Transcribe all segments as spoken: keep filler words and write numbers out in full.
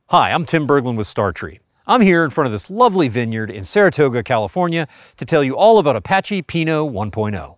Hi, I'm Tim Berglund with StarTree. I'm here in front of this lovely vineyard in Saratoga, California, to tell you all about Apache Pinot one point oh.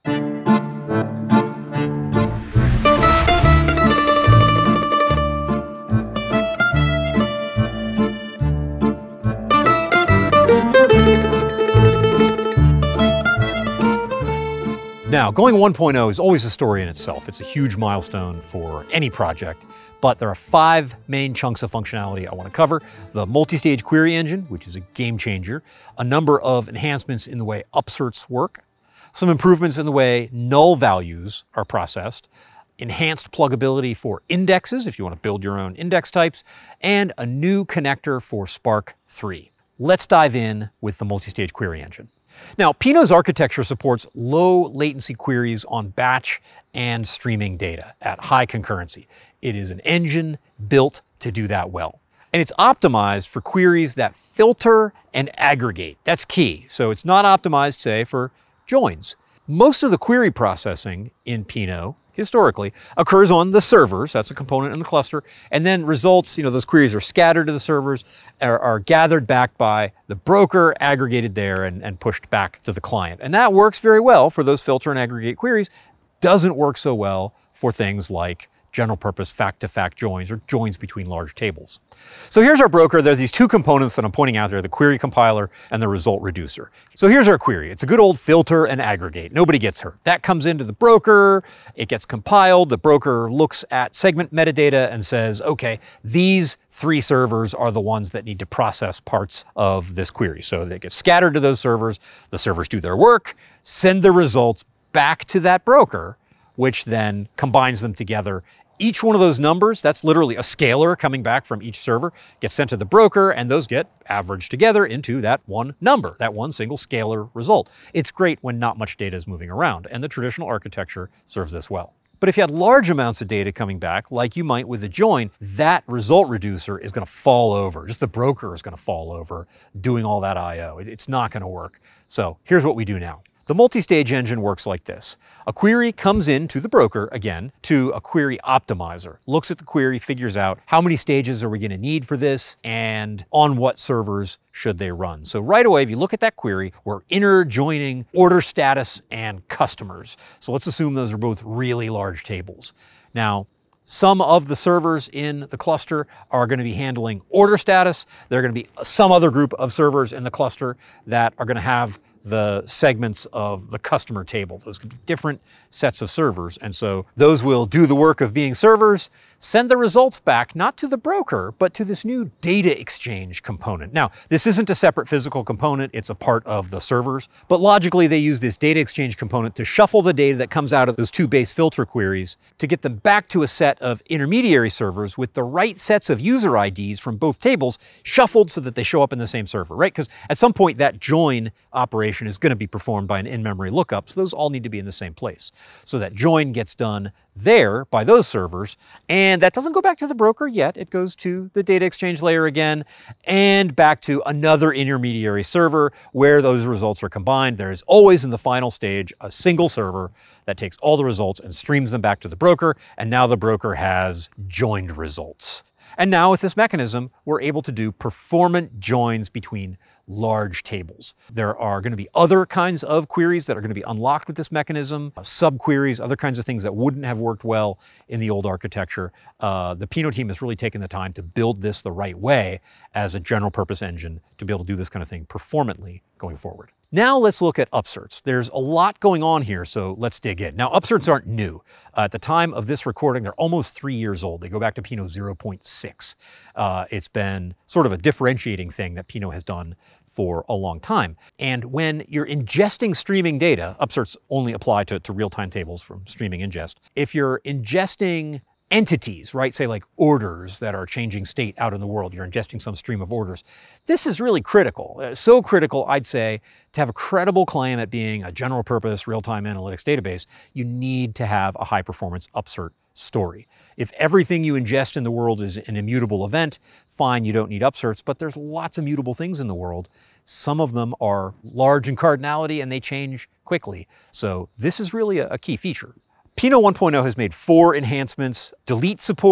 Now, going one point oh is always a story in itself. It's a huge milestone for any project, but there are five main chunks of functionality I want to cover. The MultiStage query engine, which is a game changer, a number of enhancements in the way Upserts work, some improvements in the way null values are processed, enhanced pluggability for indexes if you want to build your own index types, and a new connector for Spark three. Let's dive in with the MultiStage query engine. Now, Pinot's architecture supports low latency queries on batch and streaming data at high concurrency. It is an engine built to do that well. And it's optimized for queries that filter and aggregate. That's key. So it's not optimized, say, for joins. Most of the query processing in Pinot historically occurs on the servers, that's a component in the cluster, and then results, you know, those queries are scattered to the servers, are, are gathered back by the broker, aggregated there, and, and pushed back to the client. And that works very well for those filter and aggregate queries, doesn't work so well for things like general purpose fact-to-fact joins or joins between large tables. So here's our broker. There are these two components that I'm pointing out there, the query compiler and the result reducer. So here's our query. It's a good old filter and aggregate. Nobody gets hurt. That comes into the broker, it gets compiled, the broker looks at segment metadata and says, okay, these three servers are the ones that need to process parts of this query. So they get scattered to those servers, the servers do their work, send the results back to that broker, which then combines them together. Each one of those numbers, that's literally a scalar coming back from each server, gets sent to the broker, and those get averaged together into that one number, that one single scalar result. It's great when not much data is moving around, and the traditional architecture serves this well. But if you had large amounts of data coming back, like you might with a join, that result reducer is going to fall over. Just the broker is going to fall over doing all that I O. It's not going to work. So here's what we do now. The MultiStage engine works like this. A query comes in to the broker, again, to a query optimizer, looks at the query, figures out how many stages are we going to need for this and on what servers should they run. So right away, if you look at that query, we're interjoining order status and customers. So let's assume those are both really large tables. Now, some of the servers in the cluster are going to be handling order status. There are going to be some other group of servers in the cluster that are going to have the segments of the customer table. Those could be different sets of servers. And so those will do the work of being servers, send the results back, not to the broker, but to this new data exchange component. Now, this isn't a separate physical component, it's a part of the servers, but logically they use this data exchange component to shuffle the data that comes out of those two base filter queries to get them back to a set of intermediary servers with the right sets of user I Ds from both tables shuffled so that they show up in the same server, right? Because at some point that join operation is going to be performed by an in-memory lookup, so those all need to be in the same place. So that join gets done there by those servers, and that doesn't go back to the broker yet. It goes to the data exchange layer again, and back to another intermediary server where those results are combined. There is always in the final stage a single server that takes all the results and streams them back to the broker, and now the broker has joined results. And now with this mechanism, we're able to do performant joins between large tables. There are going to be other kinds of queries that are going to be unlocked with this mechanism, uh, subqueries, other kinds of things that wouldn't have worked well in the old architecture. Uh, the Pinot team has really taken the time to build this the right way as a general purpose engine to be able to do this kind of thing performantly going forward. Now let's look at Upserts. There's a lot going on here, so let's dig in. Now, Upserts aren't new. Uh, at the time of this recording, they're almost three years old. They go back to Pinot zero point six. Uh, it's been sort of a differentiating thing that Pinot has done for a long time. And when you're ingesting streaming data, Upserts only apply to, to real-time tables from streaming ingest. If you're ingesting entities, right? Say like orders that are changing state out in the world. You're ingesting some stream of orders. This is really critical. Uh, so critical, I'd say, to have a credible claim at being a general purpose real-time analytics database, you need to have a high performance Upsert story. If everything you ingest in the world is an immutable event, fine, you don't need Upserts, but there's lots of mutable things in the world. Some of them are large in cardinality and they change quickly. So this is really a, a key feature. Pinot one point oh has made four enhancements: delete support,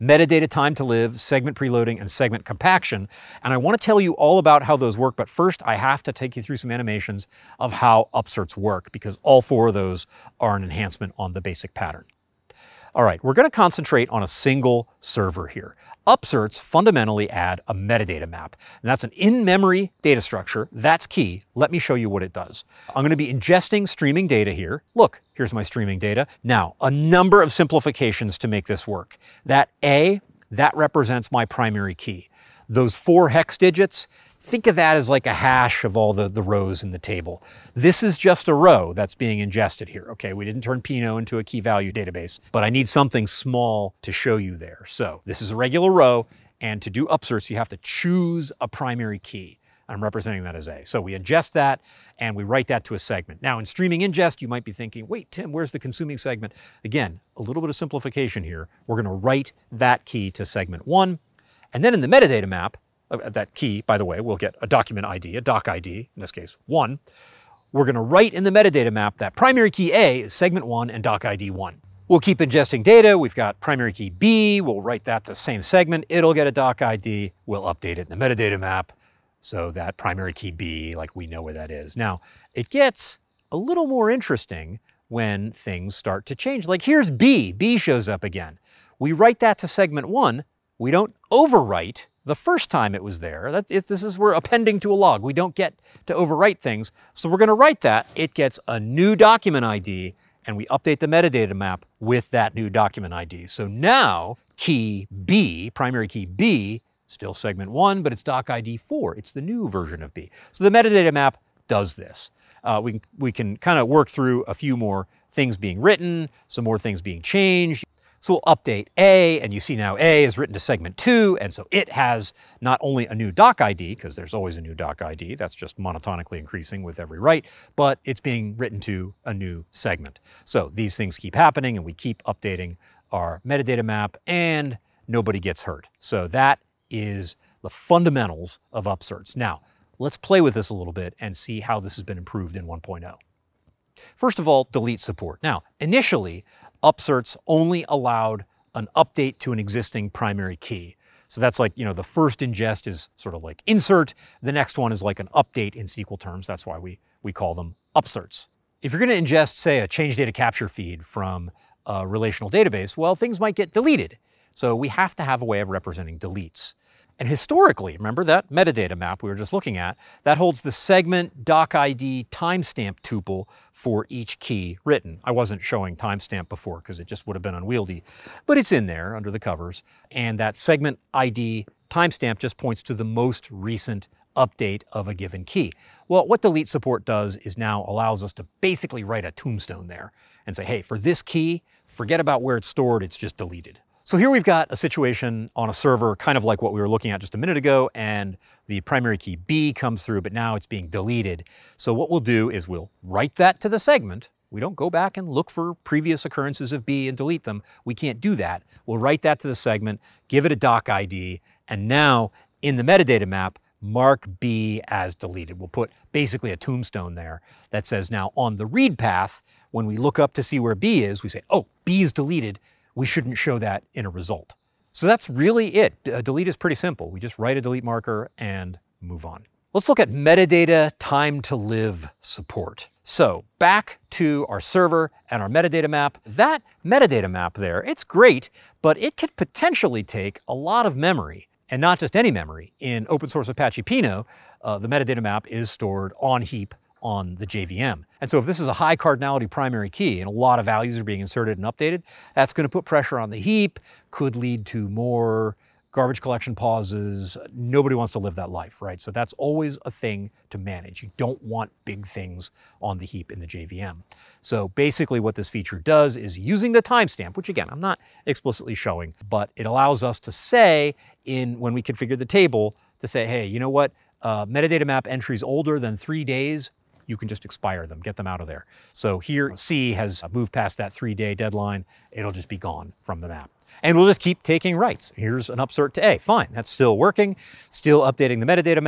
metadata time to live, segment preloading, and segment compaction. And I want to tell you all about how those work, but first I have to take you through some animations of how upserts work, because all four of those are an enhancement on the basic pattern. All right, we're going to concentrate on a single server here. Upserts fundamentally add a metadata map, and that's an in-memory data structure. That's key. Let me show you what it does. I'm going to be ingesting streaming data here. Look, here's my streaming data. Now, a number of simplifications to make this work. That A, that represents my primary key. Those four hex digits, think of that as like a hash of all the, the rows in the table. This is just a row that's being ingested here. Okay, we didn't turn Pinot into a key value database, but I need something small to show you there. So this is a regular row, and to do upserts, you have to choose a primary key. I'm representing that as A. So we ingest that, and we write that to a segment. Now, in streaming ingest, you might be thinking, wait, Tim, where's the consuming segment? Again, a little bit of simplification here. We're going to write that key to segment one, and then in the metadata map, that key, by the way, we'll get a document I D, a doc I D, in this case, one. We're going to write in the metadata map that primary key A is segment one and doc I D one. We'll keep ingesting data. We've got primary key B. We'll write that the same segment. It'll get a doc I D. We'll update it in the metadata map so that primary key B, like we know where that is. Now, it gets a little more interesting when things start to change. Like here's B. B shows up again. We write that to segment one. We don't overwrite the first time it was there. That's, it's, this is, we're appending to a log. We don't get to overwrite things. So we're going to write that. It gets a new document I D, and we update the metadata map with that new document I D. So now key B, primary key B, still segment one, but it's doc I D four. It's the new version of B. So the metadata map does this. Uh, we, we can kind of work through a few more things being written, some more things being changed. So we'll update A, and you see now A is written to segment two, and so it has not only a new doc I D, because there's always a new doc I D, that's just monotonically increasing with every write, but it's being written to a new segment. So these things keep happening, and we keep updating our metadata map, and nobody gets hurt. So that is the fundamentals of upserts. Now, let's play with this a little bit and see how this has been improved in one point oh. First of all, delete support. Now, initially, upserts only allowed an update to an existing primary key. So that's like, you know, the first ingest is sort of like insert. The next one is like an update in S Q L terms. That's why we, we call them upserts. If you're going to ingest, say, a change data capture feed from a relational database, well, things might get deleted. So we have to have a way of representing deletes. And historically, remember that metadata map we were just looking at, that holds the segment doc I D timestamp tuple for each key written. I wasn't showing timestamp before because it just would have been unwieldy, but it's in there under the covers. And that segment I D timestamp just points to the most recent update of a given key. Well, what delete support does is now allows us to basically write a tombstone there and say, hey, for this key, forget about where it's stored, it's just deleted. So here we've got a situation on a server, kind of like what we were looking at just a minute ago, and the primary key B comes through, but now it's being deleted. So what we'll do is we'll write that to the segment. We don't go back and look for previous occurrences of B and delete them. We can't do that. We'll write that to the segment, give it a doc I D, and now in the metadata map, mark B as deleted. We'll put basically a tombstone there that says now on the read path, when we look up to see where B is, we say, oh, B is deleted. We shouldn't show that in a result. So that's really it. A delete is pretty simple. We just write a delete marker and move on. Let's look at metadata time to live support. So back to our server and our metadata map. That metadata map there, it's great, but it could potentially take a lot of memory, and not just any memory. In open source Apache Pinot, uh, the metadata map is stored on heap on the J V M. And so if this is a high cardinality primary key and a lot of values are being inserted and updated, that's going to put pressure on the heap, could lead to more garbage collection pauses. Nobody wants to live that life, right? So that's always a thing to manage. You don't want big things on the heap in the J V M. So basically what this feature does is using the timestamp, which again, I'm not explicitly showing, but it allows us to say in, when we configure the table, to say, hey, you know what? Uh, metadata map entries older than three days, you can just expire them, get them out of there. So here, C has moved past that three-day deadline. It'll just be gone from the map. And we'll just keep taking writes. Here's an upsert to A. Fine, that's still working, still updating the metadata map.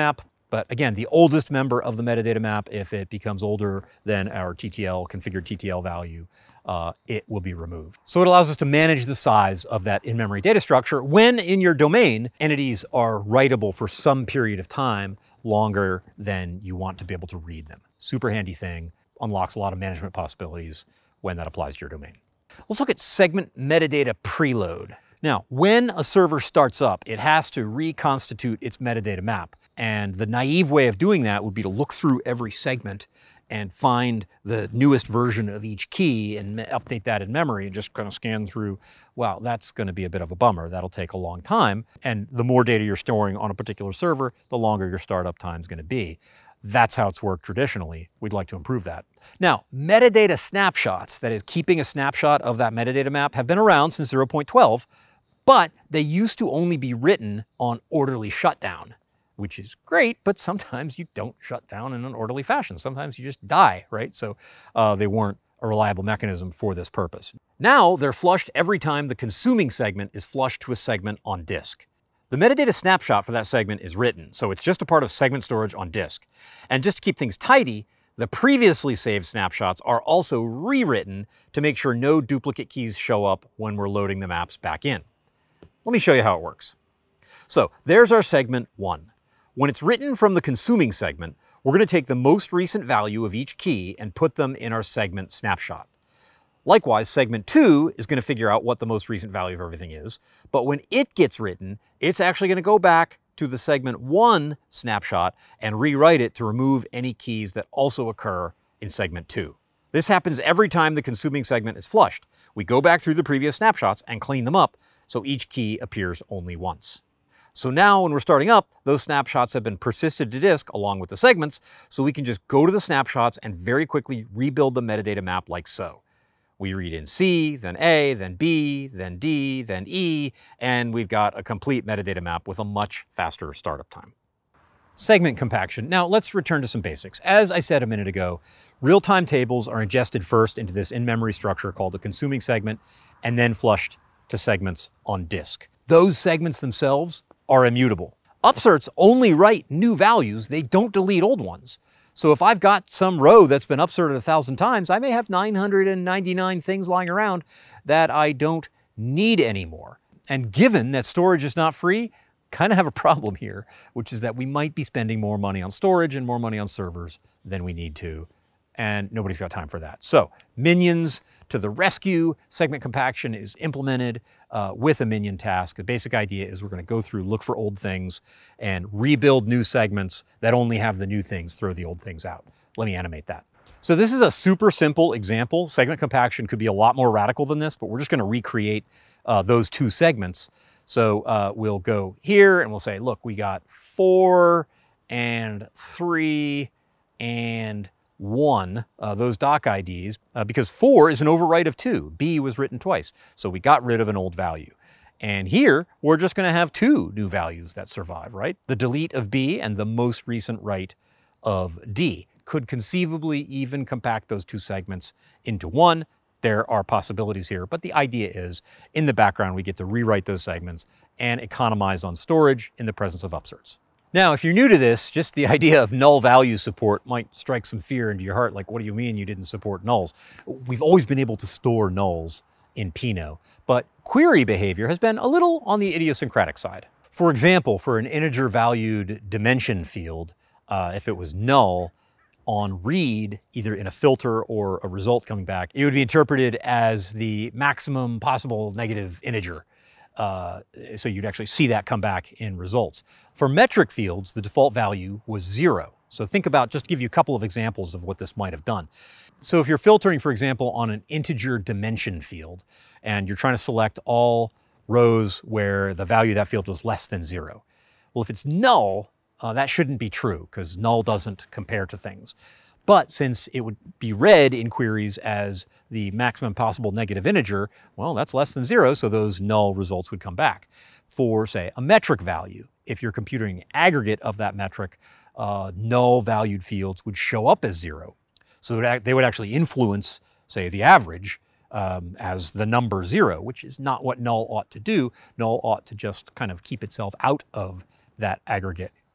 But again, the oldest member of the metadata map, if it becomes older than our T T L, configured T T L value, uh, it will be removed. So it allows us to manage the size of that in-memory data structure when in your domain, entities are writable for some period of time longer than you want to be able to read them. Super handy thing, unlocks a lot of management possibilities when that applies to your domain. Let's look at segment metadata preload. Now, when a server starts up, it has to reconstitute its metadata map. And the naive way of doing that would be to look through every segment and find the newest version of each key and update that in memory and just kind of scan through. Wow, that's going to be a bit of a bummer. That'll take a long time. And the more data you're storing on a particular server, the longer your startup time is going to be. That's how it's worked traditionally. We'd like to improve that. Now, metadata snapshots, that is keeping a snapshot of that metadata map, have been around since zero point twelve, but they used to only be written on orderly shutdown, which is great, but sometimes you don't shut down in an orderly fashion. Sometimes you just die, right? So uh, they weren't a reliable mechanism for this purpose. Now they're flushed every time the consuming segment is flushed to a segment on disk. The metadata snapshot for that segment is written, so it's just a part of segment storage on disk. And just to keep things tidy, the previously saved snapshots are also rewritten to make sure no duplicate keys show up when we're loading the maps back in. Let me show you how it works. So there's our segment one. When it's written from the consuming segment, we're going to take the most recent value of each key and put them in our segment snapshot. Likewise, segment two is going to figure out what the most recent value of everything is, but when it gets written, it's actually going to go back to the segment one snapshot and rewrite it to remove any keys that also occur in segment two. This happens every time the consuming segment is flushed. We go back through the previous snapshots and clean them up, so each key appears only once. So now when we're starting up, those snapshots have been persisted to disk along with the segments, so we can just go to the snapshots and very quickly rebuild the metadata map like so. We read in C, then A, then B, then D, then E, and we've got a complete metadata map with a much faster startup time. Segment compaction. Now let's return to some basics. As I said a minute ago, real-time tables are ingested first into this in-memory structure called the consuming segment, and then flushed to segments on disk. Those segments themselves are immutable. Upserts only write new values, they don't delete old ones. So if I've got some row that's been upserted a thousand times, I may have nine hundred ninety-nine things lying around that I don't need anymore. And given that storage is not free, kind of have a problem here, which is that we might be spending more money on storage and more money on servers than we need to, and nobody's got time for that. So minions to the rescue. Segment compaction is implemented uh, with a minion task. The basic idea is we're going to go through, look for old things, and rebuild new segments that only have the new things, throw the old things out. Let me animate that. So this is a super simple example. Segment compaction could be a lot more radical than this, but we're just going to recreate uh, those two segments. So uh, we'll go here and we'll say, look, we got four and three and one, uh, those doc I Ds, uh, because four is an overwrite of two. B was written twice, so we got rid of an old value. And here, we're just going to have two new values that survive, right? The delete of B and the most recent write of D. Could conceivably even compact those two segments into one. There are possibilities here, but the idea is, in the background, we get to rewrite those segments and economize on storage in the presence of upserts. Now, if you're new to this, just the idea of null value support might strike some fear into your heart, like, what do you mean you didn't support nulls? We've always been able to store nulls in Pinot, but query behavior has been a little on the idiosyncratic side. For example, for an integer valued dimension field, uh, if it was null, on read, either in a filter or a result coming back, it would be interpreted as the maximum possible negative integer. Uh, so you'd actually see that come back in results. For metric fields, the default value was zero. So think about, just to give you a couple of examples of what this might have done. So if you're filtering, for example, on an integer dimension field, and you're trying to select all rows where the value of that field was less than zero. Well, if it's null, uh, that shouldn't be true, because null doesn't compare to things. But since it would be read in queries as the maximum possible negative integer, well, that's less than zero, so those null results would come back. For, say, a metric value, if you're computing aggregate of that metric, uh, null valued fields would show up as zero. So they would actually influence, say, the average um, as the number zero, which is not what null ought to do. Null ought to just kind of keep itself out of that aggregate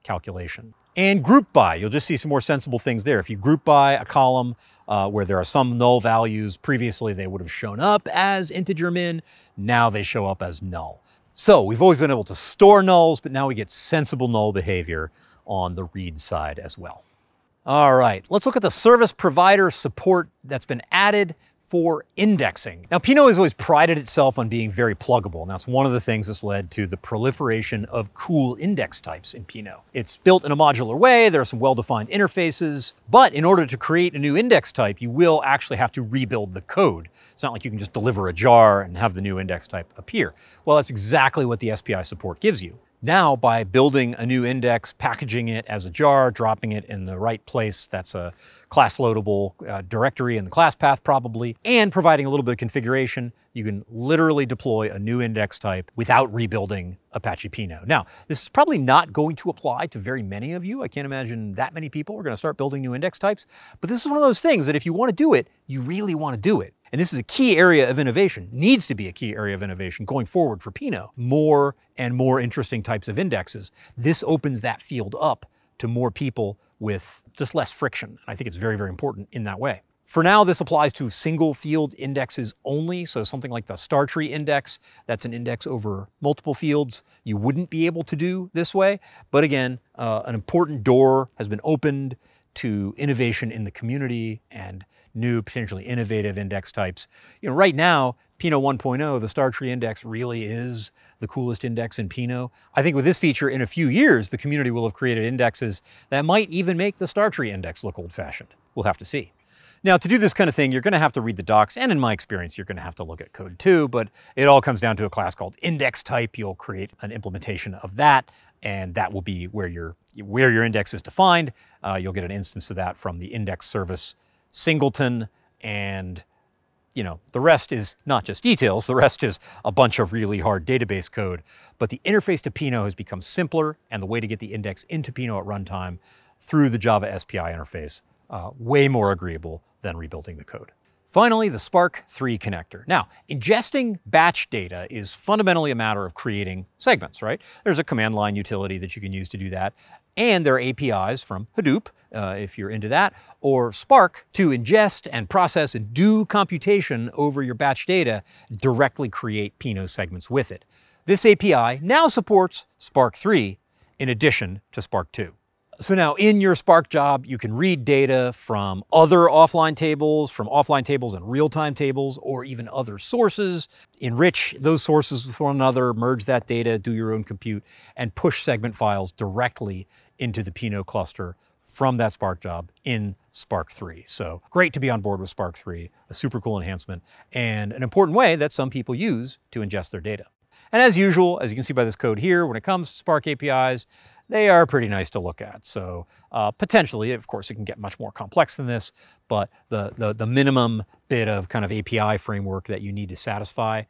calculation. And group by, you'll just see some more sensible things there. If you group by a column uh, where there are some null values, previously they would have shown up as integer min, now they show up as null. So we've always been able to store nulls, but now we get sensible null behavior on the read side as well. All right, let's look at the service provider support that's been added for indexing. Now, Pinot has always prided itself on being very pluggable, and that's one of the things that's led to the proliferation of cool index types in Pinot. It's built in a modular way, there are some well-defined interfaces, but in order to create a new index type, you will actually have to rebuild the code. It's not like you can just deliver a jar and have the new index type appear. Well, that's exactly what the S P I support gives you. Now, by building a new index, packaging it as a jar, dropping it in the right place, that's a class loadable uh, directory in the class path probably, and providing a little bit of configuration, you can literally deploy a new index type without rebuilding Apache Pinot. Now, this is probably not going to apply to very many of you. I can't imagine that many people are going to start building new index types, but this is one of those things that if you want to do it, you really want to do it. And this is a key area of innovation, needs to be a key area of innovation going forward for Pinot. More and more interesting types of indexes. This opens that field up to more people with just less friction. I think it's very, very important in that way. For now, this applies to single field indexes only. So something like the StarTree index, that's an index over multiple fields. You wouldn't be able to do this way. But again, uh, an important door has been opened to innovation in the community and new, potentially innovative index types. You know, right now, Pinot one point oh, the StarTree index really is the coolest index in Pinot. I think with this feature, in a few years, the community will have created indexes that might even make the StarTree index look old-fashioned. We'll have to see. Now, to do this kind of thing, you're going to have to read the docs, and in my experience, you're going to have to look at code too, but it all comes down to a class called index type. You'll create an implementation of that, and that will be where your, where your index is defined. Uh, you'll get an instance of that from the index service singleton, and you know, the rest is not just details, the rest is a bunch of really hard database code. But the interface to Pinot has become simpler, and the way to get the index into Pinot at runtime through the Java S P I interface, uh, way more agreeable than rebuilding the code. Finally, the Spark three connector. Now, ingesting batch data is fundamentally a matter of creating segments, right? There's a command line utility that you can use to do that. And there are A P Is from Hadoop, uh, if you're into that, or Spark to ingest and process and do computation over your batch data, directly create Pinot segments with it. This A P I now supports Spark three in addition to Spark two. So now in your Spark job, you can read data from other offline tables, from offline tables and real-time tables, or even other sources, enrich those sources with one another, merge that data, do your own compute, and push segment files directly into the Pinot cluster from that Spark job in Spark three. So great to be on board with Spark three, a super cool enhancement, and an important way that some people use to ingest their data. And as usual, as you can see by this code here, when it comes to Spark A P Is, they are pretty nice to look at. So uh, potentially, of course, it can get much more complex than this, but the, the, the minimum bit of kind of A P I framework that you need to satisfy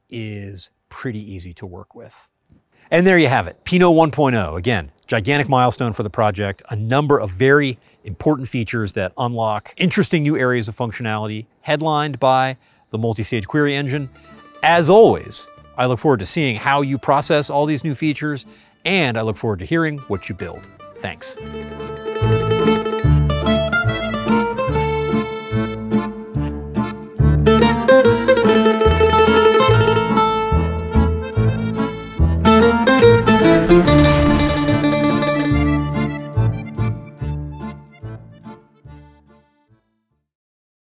is pretty easy to work with. And there you have it, Pinot one point oh. Again, gigantic milestone for the project, a number of very important features that unlock interesting new areas of functionality, headlined by the MultiStage query engine. As always, I look forward to seeing how you process all these new features, and I look forward to hearing what you build. Thanks.